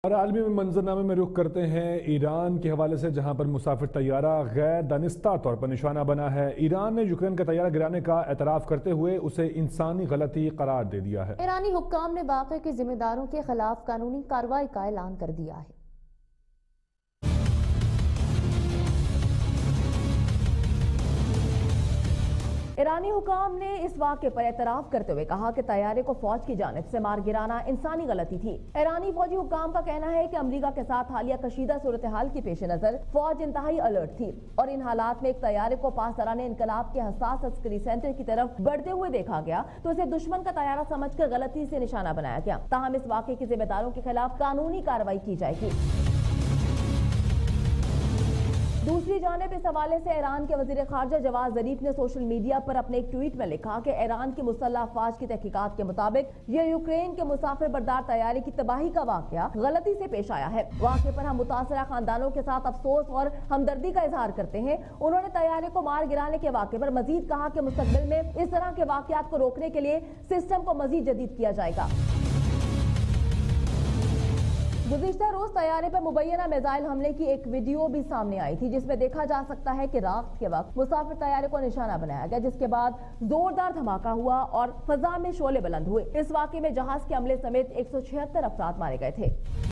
اور عالمی منظرنامے میں رخ کرتے ہیں ایران کے حوالے سے، جہاں پر مسافر طیارہ غیر دانستہ طور پر نشانہ بنا ہے۔ ایران نے یوکرین کا طیارہ گرانے کا اعتراف کرتے ہوئے اسے انسانی غلطی قرار دے دیا ہے۔ ایرانی حکام نے واقعے کے ذمہ داروں کے خلاف قانونی کارروائی کا اعلان کر دیا ہے۔ ایرانی حکام نے اس واقعے پر اعتراف کرتے ہوئے کہا کہ طیارے کو فوج کی جانب سے مار گرانا انسانی غلطی تھی۔ ایرانی فوجی حکام کا کہنا ہے کہ امریکہ کے ساتھ حالیہ کشیدہ صورتحال کے پیش نظر فوج انتہائی الرٹ تھی اور ان حالات میں ایک طیارے کو پاسداران انقلاب کے حساس عسکری سینٹر کی طرف بڑھتے ہوئے دیکھا گیا تو اسے دشمن کا طیارہ سمجھ کر غلطی سے نشانہ بنایا گیا۔ تاہم اس واقعے کے ذمہ داروں کے خلاف قانونی کارروائی کی جائے گی۔ دوسری جانب اس حوالے سے ایران کے وزیر خارجہ جواد ظریف نے سوشل میڈیا پر اپنے ایک ٹویٹ میں لکھا کہ ایران کی مسلح افواج کی تحقیقات کے مطابق یہ یوکرین کے مسافر بردار طیارے کی تباہی کا واقعہ غلطی سے پیش آیا ہے۔ واقعے پر ہم متاثرہ خاندانوں کے ساتھ افسوس اور ہمدردی کا اظہار کرتے ہیں۔ انہوں نے طیارے کو مار گرانے کے واقعے پر مزید کہا کہ مستقبل میں اس طرح کے واقعات کو روکنے کے لیے سسٹم کو مزید جدید کیا جائے گا۔ گزشتہ روز طیارے پر مبینہ میزائل حملے کی ایک ویڈیو بھی سامنے آئی تھی، جس میں دیکھا جا سکتا ہے کہ رات کے وقت مسافر طیارے کو نشانہ بنایا گیا، جس کے بعد زوردار دھماکہ ہوا اور فضا میں شعلے بلند ہوئے۔ اس واقعے میں جہاز کے عملے سمیت 176 افراد مارے گئے تھے۔